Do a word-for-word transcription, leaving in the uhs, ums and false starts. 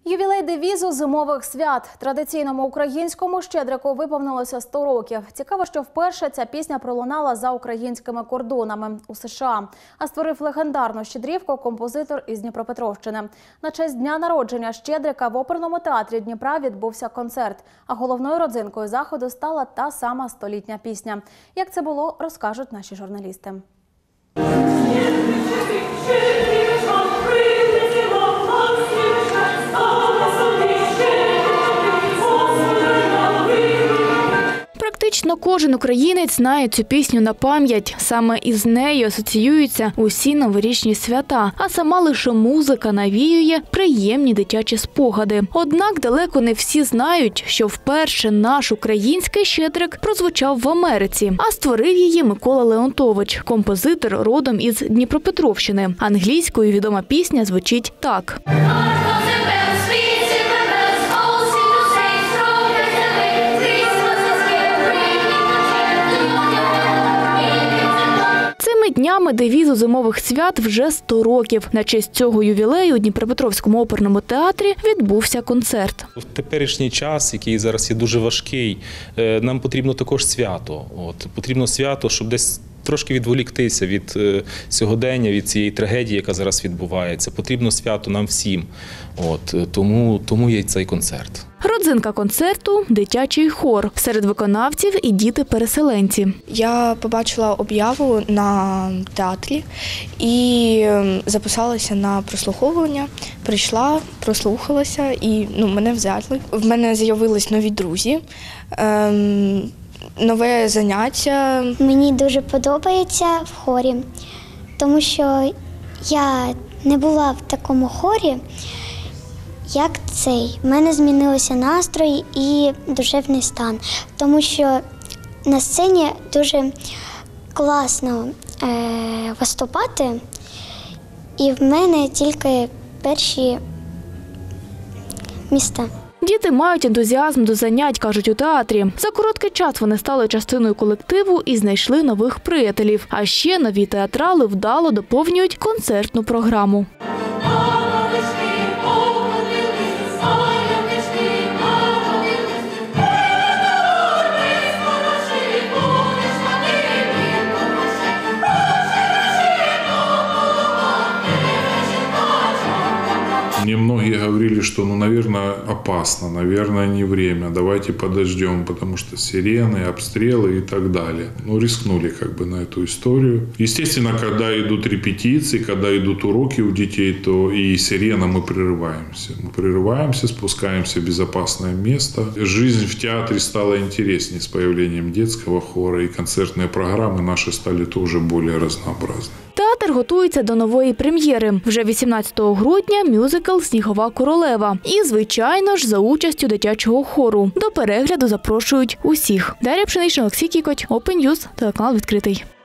Ювілей девізу зимових свят. Традиційному українському щедрику виповнилося сто років. Цікаво, що вперше ця пісня пролунала за українськими кордонами у США. А створив легендарну щедрівку композитор із Дніпропетровщини. На честь дня народження Щедрика в оперному театрі Дніпра відбувся концерт. А головною родзинкою заходу стала та сама столітня пісня. Як це було, розкажуть наші журналісти. Практично кожен українець знає цю пісню на пам'ять. Саме із нею асоціюються усі новорічні свята, а сама лише музика навіює приємні дитячі спогади. Однак далеко не всі знають, що вперше наш український щедрик прозвучав в Америці, а створив її Микола Леонтович, композитор родом із Дніпропетровщини. Англійською відома пісня звучить так. Днями девізу зимових свят вже сто років. На честь цього ювілею у Дніпропетровському оперному театрі відбувся концерт. В теперішній час, який зараз є дуже важкий, нам потрібно також свято. От, потрібно свято, щоб десь трошки відволіктися від сьогодення, від цієї трагедії, яка зараз відбувається. Потрібно свято нам всім. От, тому, тому є цей концерт. Родзинка концерту – дитячий хор. Серед виконавців і діти-переселенці. Я побачила об'яву на театрі і записалася на прослуховування. Прийшла, прослухалася і ну, мене взяли. В мене з'явились нові друзі, ем, нове заняття. Мені дуже подобається в хорі, тому що я не була в такому хорі, як цей. У мене змінився настрій і душевний стан, тому що на сцені дуже класно е, виступати, і в мене тільки перші місця. Діти мають ентузіазм до занять, кажуть у театрі. За короткий час вони стали частиною колективу і знайшли нових приятелів. А ще нові театрали вдало доповнюють концертну програму. Мне многие говорили, что, ну, наверное, опасно, наверное, не время, давайте подождем, потому что сирены, обстрелы и так далее. Ну, рискнули как бы на эту историю. Естественно, когда идут репетиции, когда идут уроки у детей, то и сирена мы прерываемся. Мы прерываемся, спускаемся в безопасное место. Жизнь в театре стала интереснее с появлением детского хора, и концертные программы наши стали тоже более разнообразны. Театр готується до нової прем'єри. Вже вісімнадцятого грудня мюзикл «Снігова королева». І, звичайно ж, за участю дитячого хору. До перегляду запрошують усіх. Дар'я Пшенична, Олексій Кікоть, Open News, телеканал «Відкритий».